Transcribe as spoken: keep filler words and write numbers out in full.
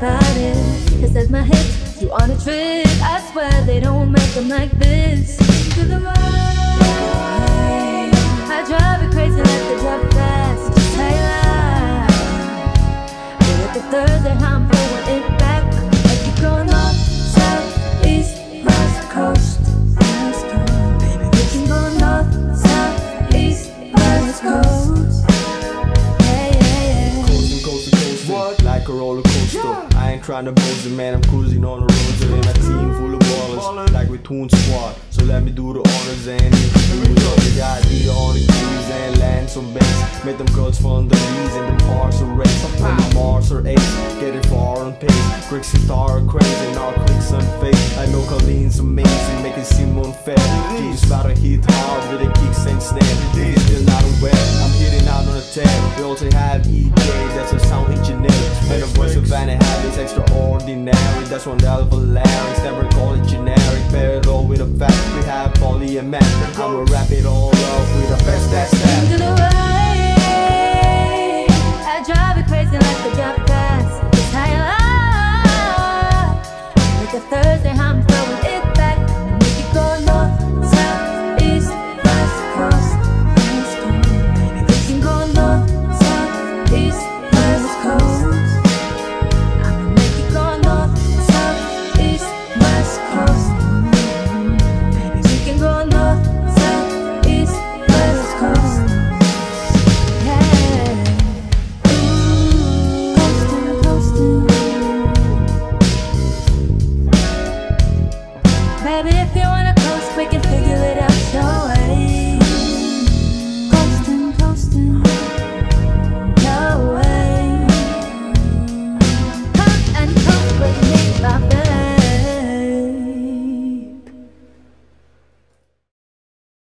about it. Cause that's my hips, you on a trip. I swear they don't make them like this. To the right, I drive it crazy like the drive fast. Just highlight. But at the Thursday, I'm pulling it back. I keep going north, south, east, west coast. West coast. Baby, we can go north, south, east, west coast. Yeah, yeah, yeah. Coastin', coastin', coastin', like a roller coaster. Yeah. I ain't tryna boast it, man, I'm cruising on the roads. And in a team full of ballers, like with Toon Squad. So let me do the honors and introduce all the guys, Dio on the keys and land some bass. Make them girls fun the leads and the parts are race. When the Mars are ace, get it far on pace. Griggs and Tar are crazy and our clicks on face. I know Carlin's amazing, make it seem unfair. G's about to hit hard with the kicks and snare. He's still not aware, I'm hitting out on a tab. We also have E J, that's a sound engineer. And the voice of Vanna is extraordinary. That's one hell of a larynx, never call it generic. Pair it all with a fact, we have poly and math. I'ma wrap it all up with the best that's that. To the right, I drive it crazy like the drop.